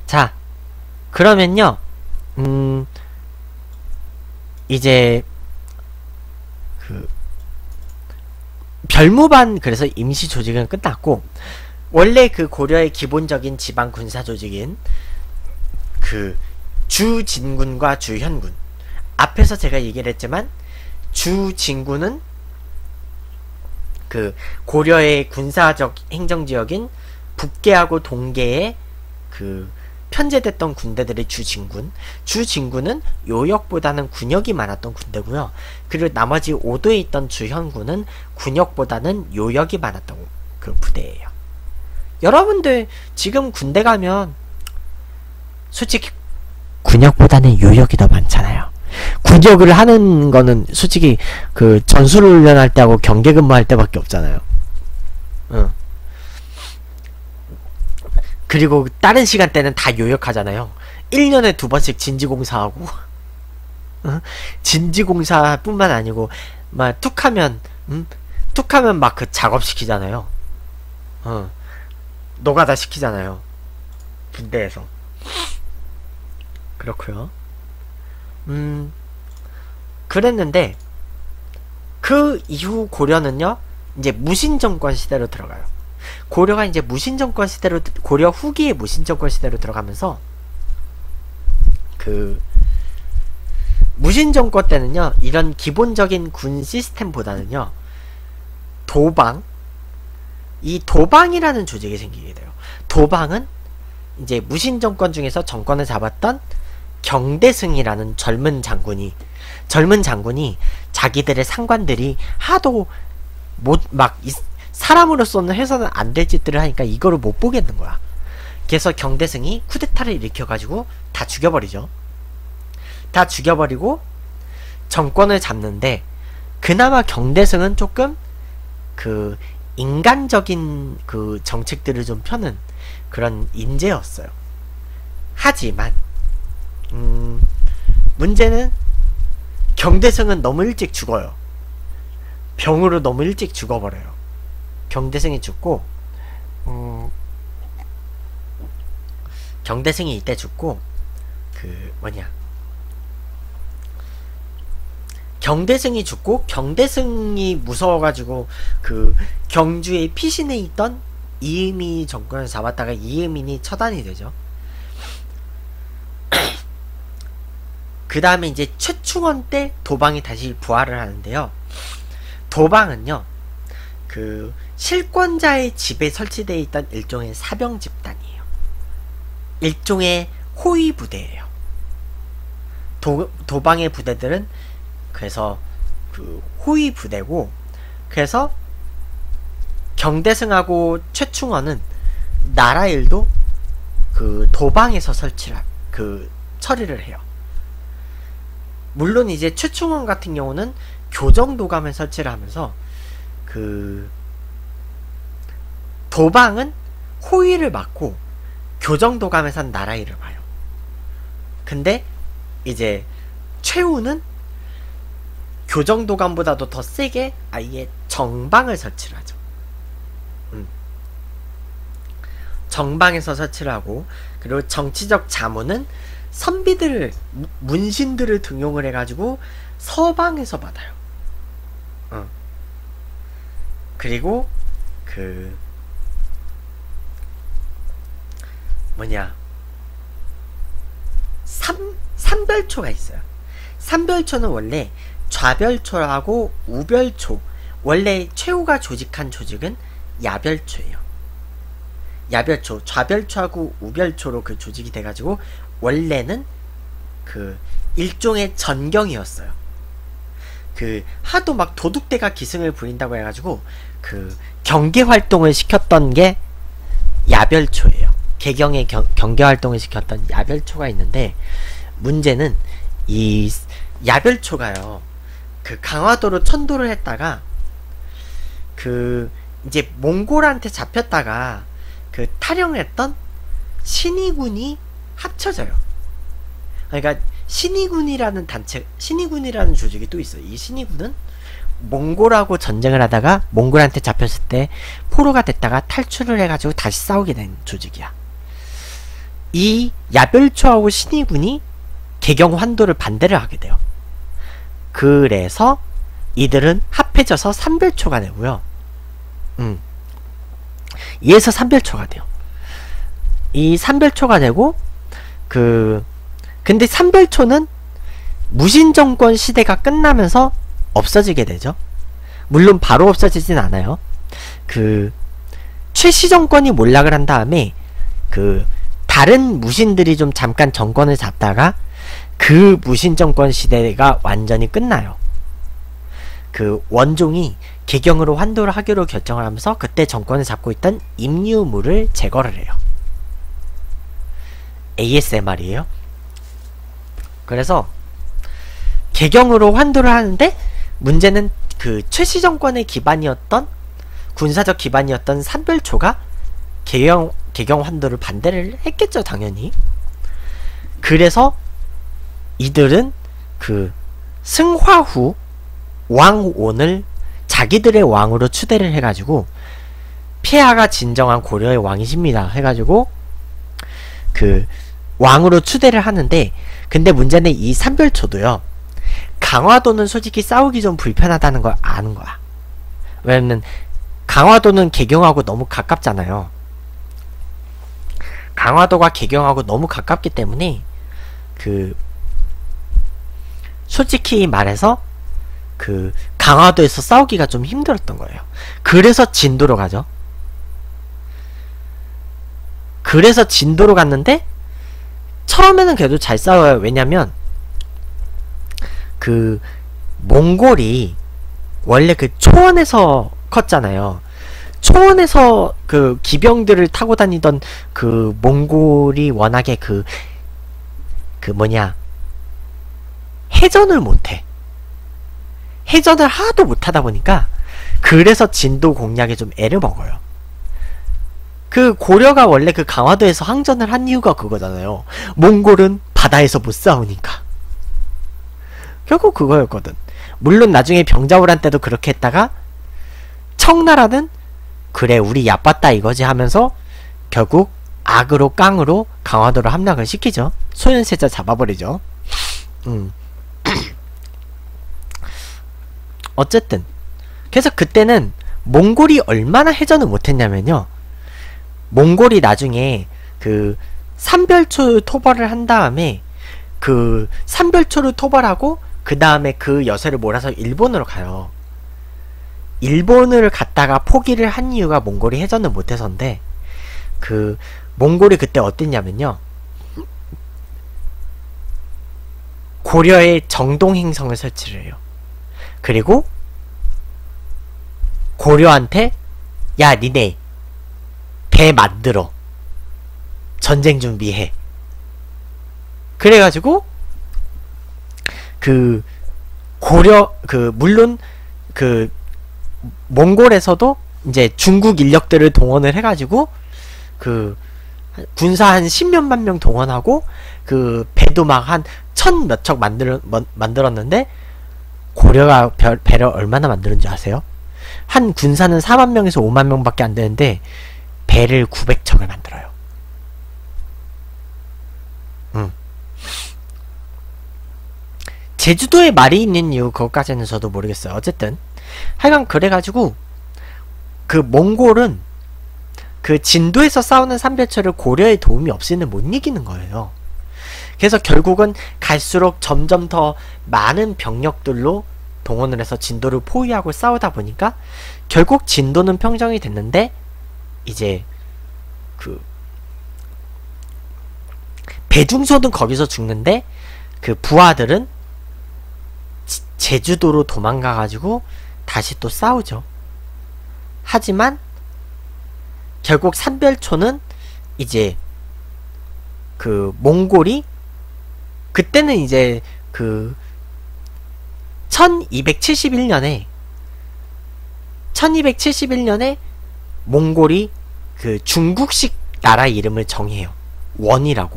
자, 그러면요, 이제, 그, 별무반, 그래서 임시 조직은 끝났고, 원래 그 고려의 기본적인 지방 군사 조직인, 그, 주진군과 주현군. 앞에서 제가 얘기를 했지만, 주진군은, 그, 고려의 군사적 행정지역인 북계하고 동계에, 그, 편제됐던 군대들의 주진군은 요역보다는 군역이 많았던 군대고요. 그리고 나머지 5도에 있던 주현군은 군역보다는 요역이 많았던 그 부대예요. 여러분들 지금 군대 가면 솔직히 군역보다는 요역이 더 많잖아요. 군역을 하는 거는 솔직히 그 전술훈련할 때하고 경계근무할 때밖에 없잖아요. 응. 그리고 다른 시간대는 다 요역하잖아요. 1년에 2번씩 진지공사하고 진지공사 뿐만 아니고 막 툭하면 막 그 작업시키잖아요. 노가다 시키잖아요. 군대에서. 그렇고요. 그랬는데 그 이후 고려는요 이제 무신정권 시대로 들어가요. 고려가 이제 무신정권 시대로, 고려 후기의 무신정권 시대로 들어가면서 그 무신정권 때는요 이런 기본적인 군 시스템보다는요 이 도방이라는 조직이 생기게 돼요. 도방은 이제 무신정권 중에서 정권을 잡았던 경대승이라는 젊은 장군이 자기들의 상관들이 하도 사람으로서는 해서는 안 될 짓들을 하니까 이거를 못 보겠는 거야. 그래서 경대승이 쿠데타를 일으켜가지고 다 죽여버리죠. 다 죽여버리고 정권을 잡는데 그나마 경대승은 조금 그 인간적인 그 정책들을 좀 펴는 그런 인재였어요. 하지만 문제는 경대승은 너무 일찍 죽어요. 병으로 너무 일찍 죽어버려요. 경대승이 죽고 경대승이 이때 죽고 경대승이 무서워가지고 그 경주에 피신해 있던 이음이 정권을 잡았다가 이음인이 처단이 되죠. 그 다음에 이제 최충원 때 도방이 다시 부활을 하는데요. 도방은요 그 실권자의 집에 설치되어 있던 일종의 사병 집단이에요. 일종의 호위 부대예요. 도방의 부대들은 그래서 그 호위 부대고, 그래서 경대승하고 최충원은 나라 일도 그 도방에서 처리를 해요. 물론 이제 최충원 같은 경우는 교정도감을 설치를 하면서 그 도방은 호위를 맡고 교정도감에선 나라 일을 봐요. 근데 이제 최우는 교정도감보다도 더 세게 아예 정방을 설치를 하죠. 정방에서 설치를 하고, 그리고 정치적 자문은 선비들을, 문신들을 등용을 해가지고 서방에서 받아요. 그리고 그 삼별초가 있어요. 삼별초는 원래 좌별초하고 우별초, 원래 최후가 조직한 조직은 야별초예요. 야별초, 좌별초하고 우별초로 그 조직이 돼가지고 원래는 그 일종의 전경이었어요. 그 하도 막 도둑대가 기승을 부린다고 해가지고 그 경계활동을 시켰던 게 야별초예요. 개경의 경계활동을 시켰던 야별초가 있는데, 문제는 이 야별초가요 그 강화도로 천도를 했다가 그 이제 몽골한테 잡혔다가 그 탈영했던 신의군이 합쳐져요. 그러니까 신의군이라는 조직이 또 있어요. 이 신의군은 몽골하고 전쟁을 하다가 몽골한테 잡혔을 때 포로가 됐다가 탈출을 해가지고 다시 싸우게 된 조직이야. 이 야별초하고 신의군이 개경 환도를 반대를 하게 돼요. 그래서 이들은 합해져서 삼별초가 되고요. 이에서 삼별초가 돼요. 이 삼별초가 되고 근데 삼별초는 무신정권 시대가 끝나면서 없어지게 되죠. 물론 바로 없어지진 않아요. 최씨정권이 몰락을 한 다음에 다른 무신들이 좀 잠깐 정권을 잡다가 그 무신정권 시대가 완전히 끝나요. 원종이 개경으로 환도를 하기로 결정을 하면서 그때 정권을 잡고 있던 임유무를 제거를 해요. ASMR이에요. 그래서 개경으로 환도를 하는데 문제는 최씨정권의 기반이었던 군사적 기반이었던 삼별초가 개경 환도를 반대를 했겠죠, 당연히. 그래서 이들은 승화 후 왕온을 자기들의 왕으로 추대를 해가지고 폐하가 진정한 고려의 왕이십니다 해가지고 왕으로 추대를 하는데, 근데 문제는 이 삼별초도요, 강화도는 솔직히 싸우기 좀 불편하다는 걸 아는 거야. 왜냐면 강화도는 개경하고 너무 가깝잖아요. 강화도가 개경하고 너무 가깝기 때문에 솔직히 말해서 강화도에서 싸우기가 좀 힘들었던 거예요. 그래서 진도로 가죠. 그래서 진도로 갔는데 처음에는 그래도 잘 싸워요. 왜냐면 몽골이 원래 초원에서 컸잖아요. 초원에서 기병들을 타고 다니던 몽골이 워낙에 해전을 못해. 해전을 하나도 못하다 보니까 그래서 진도 공략에 좀 애를 먹어요. 고려가 원래 강화도에서 항전을 한 이유가 그거잖아요. 몽골은 바다에서 못 싸우니까. 결국 그거였거든. 물론 나중에 병자호란 때도 그렇게 했다가 청나라는 그래 우리 얕봤다 이거지 하면서 결국 악으로 깡으로 강화도를 함락을 시키죠. 소현세자 잡아버리죠. 어쨌든 그래서 그때는 몽골이 얼마나 해전을 못했냐면요, 몽골이 나중에 삼별초 토벌을 한 다음에 삼별초를 토벌하고 그 다음에 그 여세를 몰아서 일본으로 가요. 일본을 갔다가 포기를 한 이유가 몽골이 해전을 못해서인데, 몽골이 그때 어땠냐면요, 고려에 정동행성을 설치를 해요. 그리고 고려한테 야 니네 배 만들어, 전쟁 준비해. 그래가지고 고려 물론 몽골에서도 이제 중국 인력들을 동원을 해가지고 군사 한 10몇만 명 동원하고 배도 막 한 1000 몇 척 만들었는데 고려가 배를 얼마나 만드는지 아세요? 한 군사는 4만 명에서 5만 명밖에 안 되는데 배를 900척을 만들어요. 제주도에 말이 있는 이유 그것까지는 저도 모르겠어요. 어쨌든 하여간 그래가지고 몽골은 진도에서 싸우는 삼별초를 고려의 도움이 없이는 못 이기는 거예요. 그래서 결국은 갈수록 점점 더 많은 병력들로 동원을 해서 진도를 포위하고 싸우다 보니까 결국 진도는 평정이 됐는데, 이제 배중소는 거기서 죽는데 부하들은 제주도로 도망가가지고 다시 또 싸우죠. 하지만 결국 삼별초는 이제 몽골이 그때는 이제 1271년에 몽골이 중국식 나라 이름을 정해요. 원이라고.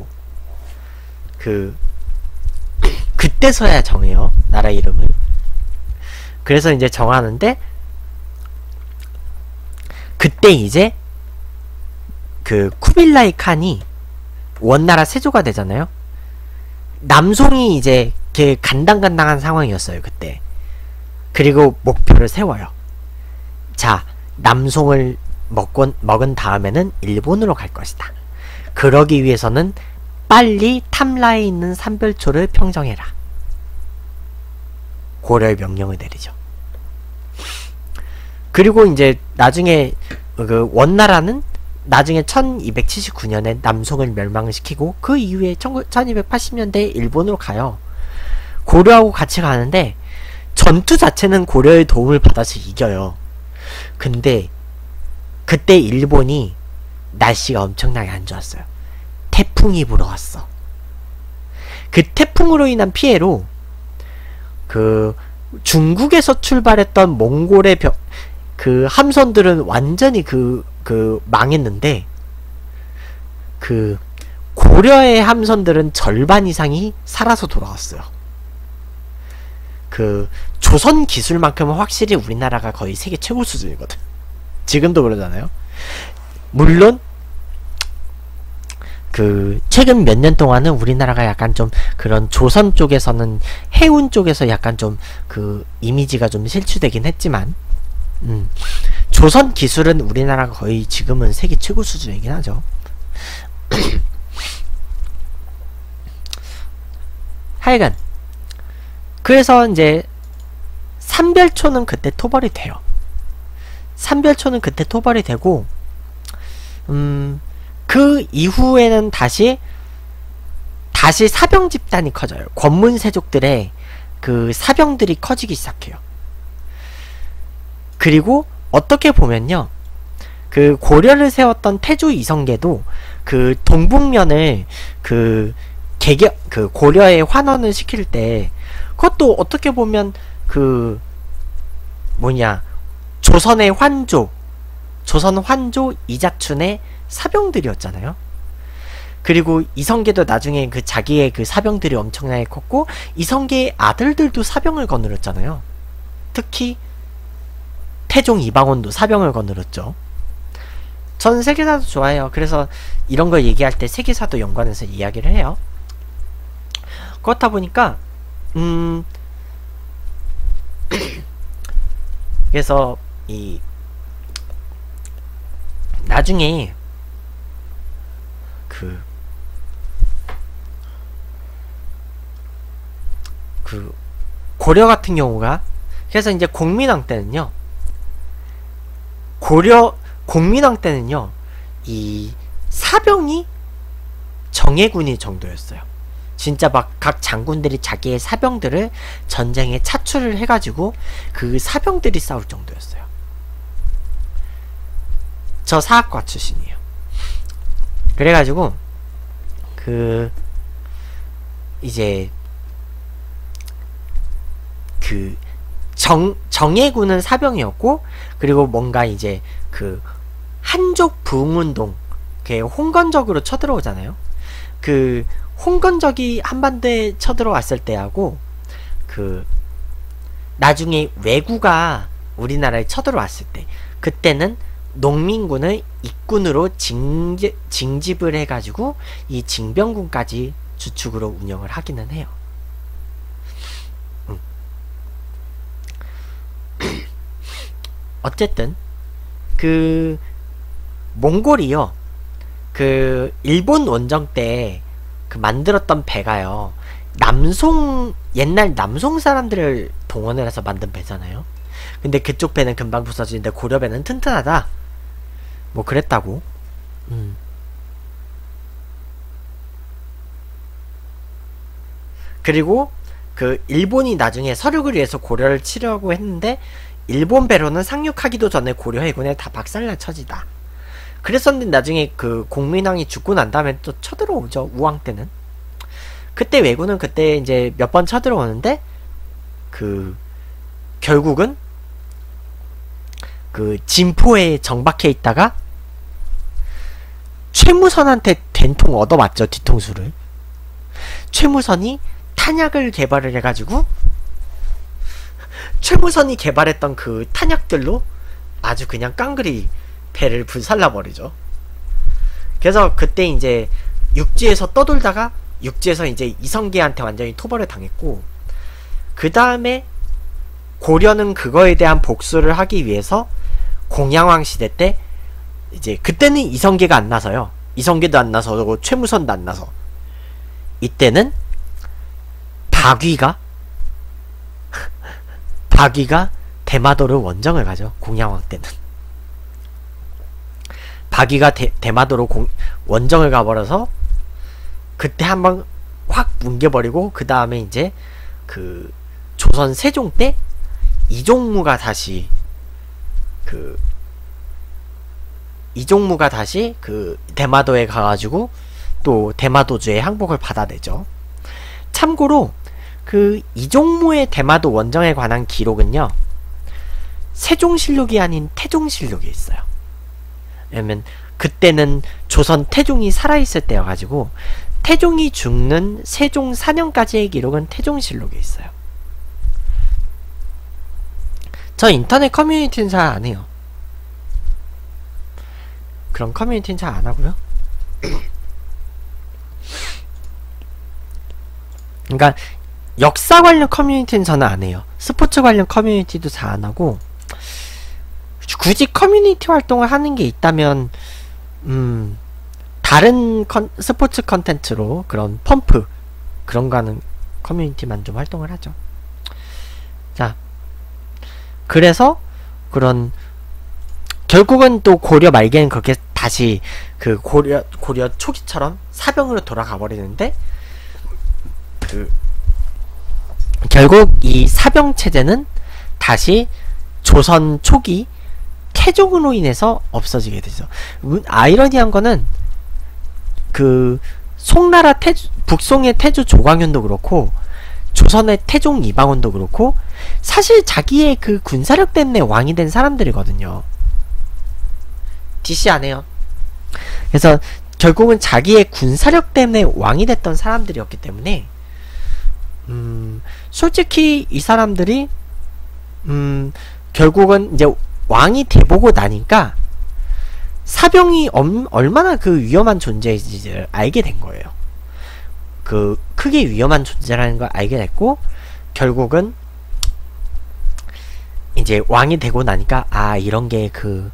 그때서야 정해요, 나라 이름을. 그래서 이제 정하는데, 그때 이제 쿠빌라이 칸이 원나라 세조가 되잖아요. 남송이 이제 간당간당한 상황이었어요, 그때. 그리고 목표를 세워요. 자, 남송을 먹은 다음에는 일본으로 갈 것이다. 그러기 위해서는 빨리 탐라에 있는 삼별초를 평정해라. 고려의 명령을 내리죠. 그리고 이제 나중에 그 원나라는 나중에 1279년에 남송을 멸망을 시키고 그 이후에 1280년대에 일본으로 가요. 고려하고 같이 가는데 전투 자체는 고려의 도움을 받아서 이겨요. 근데 그때 일본이 날씨가 엄청나게 안 좋았어요. 태풍이 불어왔어. 그 태풍으로 인한 피해로 그 중국에서 출발했던 몽골의 그 함선들은 완전히 망했는데 그 고려의 함선들은 절반 이상이 살아서 돌아왔어요. 그 조선 기술만큼은 확실히 우리나라가 거의 세계 최고 수준이거든. 지금도 그러잖아요. 물론 그 최근 몇 년 동안은 우리나라가 약간 좀 그런 조선 쪽에서는 해운 쪽에서 약간 좀 그 이미지가 좀 실추되긴 했지만 조선 기술은 우리나라가 거의 지금은 세계 최고 수준이긴 하죠. 하여간 그래서 이제 삼별초는 그때 토벌이 돼요. 삼별초는 그때 토벌이 되고 그 이후에는 다시 사병 집단이 커져요. 권문세족들의 그 사병들이 커지기 시작해요. 그리고 어떻게 보면요, 그 고려를 세웠던 태조 이성계도 그 동북면을 그 고려에 환원을 시킬 때 그것도 어떻게 보면 그 조선 환조 이자춘의 사병들이었잖아요. 그리고 이성계도 나중에 그 자기의 그 사병들이 엄청나게 컸고 이성계의 아들들도 사병을 거느렸잖아요. 특히 태종 이방원도 사병을 거느렸죠. 저는 세계사도 좋아해요. 그래서 이런 걸 얘기할 때 세계사도 연관해서 이야기를 해요. 그렇다 보니까 그래서 이 나중에 그 고려 같은 경우가 그래서 이제 공민왕 때는요, 공민왕 때는요 이 사병이 정예군이 정도였어요. 진짜 막 각 장군들이 자기의 사병들을 전쟁에 차출을 해가지고 그 사병들이 싸울 정도였어요. 저 사학과 출신이에요. 그래가지고 이제 정예군은 사병이었고, 그리고 뭔가 이제 한족 부흥운동, 홍건적으로 쳐들어오잖아요. 홍건적이 한반도에 쳐들어왔을 때하고 나중에 왜구가 우리나라에 쳐들어왔을 때, 그때는 농민군을 ik군으로 징집을 해가지고 이 징병군까지 주축으로 운영을 하기는 해요. 어쨌든 몽골이요, 일본 원정 때 만들었던 배가요, 옛날 남송 사람들을 동원을 해서 만든 배잖아요. 근데 그쪽 배는 금방 부서지는데 고려 배는 튼튼하다, 뭐 그랬다고. 그리고 일본이 나중에 서륙을 위해서 고려를 치려고 했는데 일본 배로는 상륙하기도 전에 고려 해군에 다 박살날 처지다. 그랬었는데 나중에 공민왕이 죽고 난 다음에 또 쳐들어오죠, 우왕 때는. 그때 왜군은 그때 이제 몇 번 쳐들어오는데 결국은 진포에 정박해 있다가 최무선한테 된통 얻어맞죠, 뒤통수를. 최무선이 탄약을 개발을 해가지고 최무선이 개발했던 그 탄약들로 아주 그냥 깡그리 배를 불살라버리죠. 그래서 그때 이제 육지에서 떠돌다가 육지에서 이제 이성계한테 완전히 토벌을 당했고, 그 다음에 고려는 그거에 대한 복수를 하기 위해서 공양왕 시대 때 이제 그때는 이성계가 안 나서요. 이성계도 안 나서고 최무선도 안 나서. 이때는 박위가 대마도를 원정을 가죠. 공양왕 때는 박위가 대마도로 원정을 가버려서 그때 한번 확 뭉개버리고, 그 다음에 이제 그 조선 세종 때 이종무가 다시 그 대마도에 가가지고 또 대마도주의 항복을 받아내죠. 참고로 그 이종무의 대마도 원정에 관한 기록은요, 세종실록이 아닌 태종실록에 있어요. 왜냐면 그때는 조선 태종이 살아있을 때여가지고 태종이 죽는 세종 4년까지의 기록은 태종실록에 있어요. 저 인터넷 커뮤니티는 잘 안해요. 그런 커뮤니티는 잘 안하고요. 그러니까 역사 관련 커뮤니티는 저는 안해요. 스포츠 관련 커뮤니티도 잘 안하고, 굳이 커뮤니티 활동을 하는 게 있다면 다른 스포츠 컨텐츠로 그런 펌프 그런 거 하는 커뮤니티만 좀 활동을 하죠. 자, 그래서 그런 결국은 또 고려 말기에는 그렇게 다시 그 고려 초기처럼 사병으로 돌아가 버리는데, 그 결국 이 사병 체제는 다시 조선 초기 태종으로 인해서 없어지게 되죠. 아이러니한 거는 그 송나라 북송의 태조 조광현도 그렇고 조선의 태종 이방원도 그렇고 사실 자기의 그 군사력 때문에 왕이 된 사람들이거든요. DC 안 해요. 그래서 결국은 자기의 군사력 때문에 왕이 됐던 사람들이었기 때문에 솔직히 이 사람들이 결국은 이제 왕이 돼보고 나니까 사병이 얼마나 그 위험한 존재인지를 알게 된 거예요. 그 크게 위험한 존재라는 걸 알게 됐고, 결국은 이제 왕이 되고 나니까 아, 이런 게 그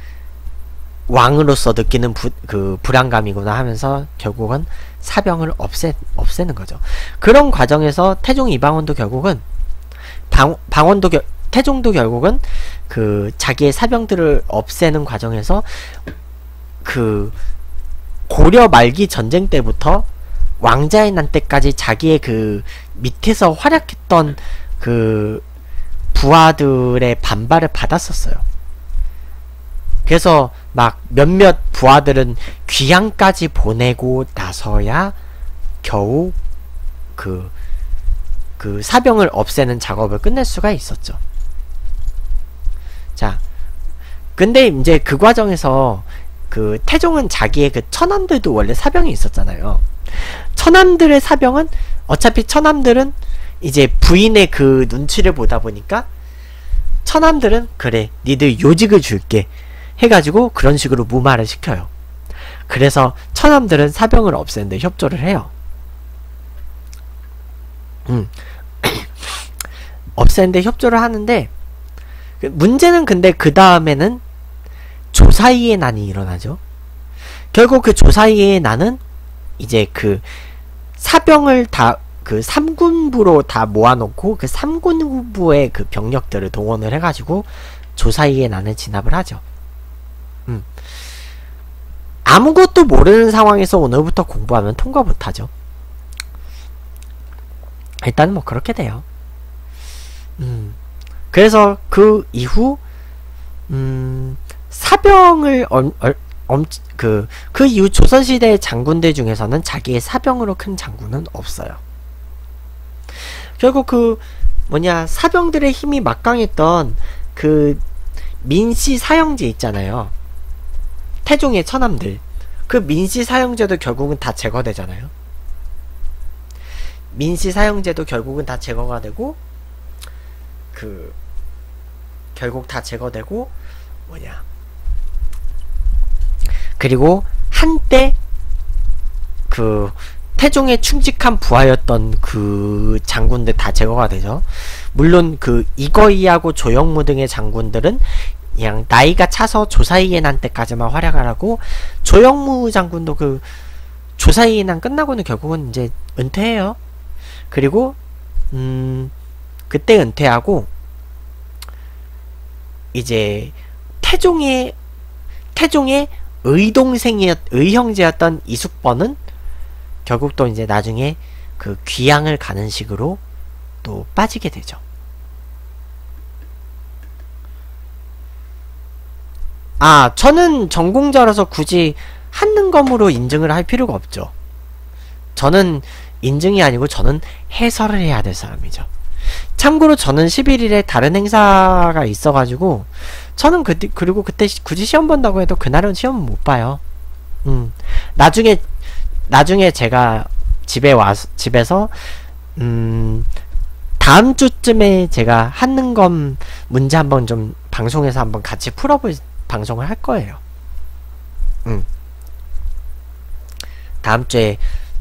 왕으로서 느끼는 그 불안감이구나 하면서 결국은 사병을 없애는 거죠. 그런 과정에서 태종 이방원도 결국은 태종도 결국은 그 자기의 사병들을 없애는 과정에서 그 고려 말기 전쟁 때부터 왕자의 난 때까지 자기의 그 밑에서 활약했던 그 부하들의 반발을 받았었어요. 그래서 막 몇몇 부하들은 귀양까지 보내고 나서야 겨우 그 사병을 없애는 작업을 끝낼 수가 있었죠. 자, 근데 이제 그 과정에서 그 태종은 자기의 그 처남들도 원래 사병이 있었잖아요. 처남들의 사병은 어차피 처남들은 이제 부인의 그 눈치를 보다 보니까 처남들은 그래, 니들 요직을 줄게 해가지고 그런 식으로 무마를 시켜요. 그래서 처남들은 사병을 없애는데 협조를 해요. 없애는데 협조를 하는데, 문제는 근데 그 다음에는 조사이의 난이 일어나죠. 결국 그 조사이의 난은 이제 그 사병을 다 그 3군부로 다 모아놓고 그 3군부의 그 병력들을 동원을 해가지고 조사이의 난을 진압을 하죠. 아무것도 모르는 상황에서 오늘부터 공부하면 통과 못하죠. 일단은 뭐 그렇게 돼요. 그래서 그 이후 사병을 그 이후 조선시대의 장군들 중에서는 자기의 사병으로 큰 장군은 없어요. 결국 그 사병들의 힘이 막강했던 그 민씨 사형제 있잖아요. 태종의 처남들. 그 민씨 사형제도 결국은 다 제거되잖아요. 민씨 사형제도 결국은 다 제거가 되고, 결국 다 제거되고, 그리고 한때 그 태종의 충직한 부하였던 그 장군들 다 제거가 되죠. 물론 그 이거이하고 조영무 등의 장군들은 그냥 나이가 차서 조사이에 난 때까지만 활약을 하고, 조영무 장군도 그 조사이에 난 끝나고는 결국은 이제 은퇴해요. 그리고 그때 은퇴하고 이제 태종의 의형제였던 이숙번은 결국 또 이제 나중에 그 귀양을 가는 식으로 또 빠지게 되죠. 저는 전공자라서 굳이 한능검으로 인증을 할 필요가 없죠. 저는 인증이 아니고 저는 해설을 해야 될 사람이죠. 참고로 저는 11일에 다른 행사가 있어가지고 저는 그리고 그때 굳이 시험 본다고 해도 그날은 시험 못 봐요. 나중에 제가 집에서 다음 주쯤에 제가 한능검 문제 한번 좀 방송에서 한번 같이 풀어볼 방송을 할 거예요. 다음 주에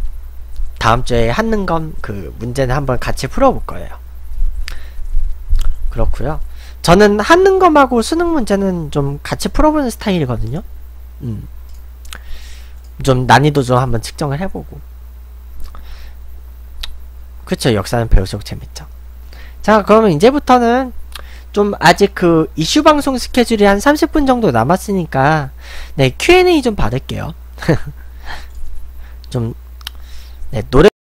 한능검 그 문제는 한번 같이 풀어볼 거예요. 그렇고요. 저는 한능검하고 수능 문제는 좀 같이 풀어보는 스타일이거든요. 좀 난이도 좀 한번 측정을 해보고. 그쵸, 역사는 배울수록 재밌죠. 자, 그러면 이제부터는 좀 아직 그 이슈 방송 스케줄이 한 30분 정도 남았으니까 네, Q&A 좀 받을게요. 좀 네, 노래